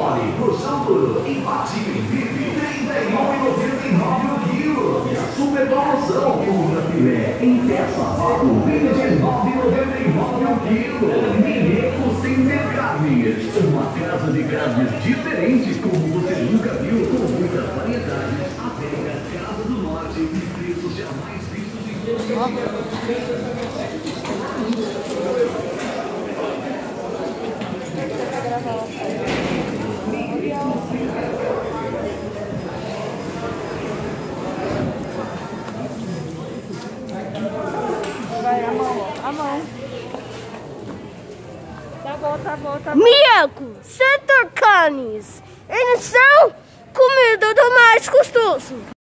mole, colchão duro, imbatível, VIP, R$39,99 o quilo. E a super promoção, ultra filé, em peça, vácuo, R$29,99 o quilo. Mineco sem ter carnes. Uma casa de carnes diferente, como você nunca viu, com muitas variedades. Adega Casa do Norte, e preços jamais vistos em todo Vai, a mão. Tá bom. Mineco, sem ter carnes. Eles são comida do mais custoso.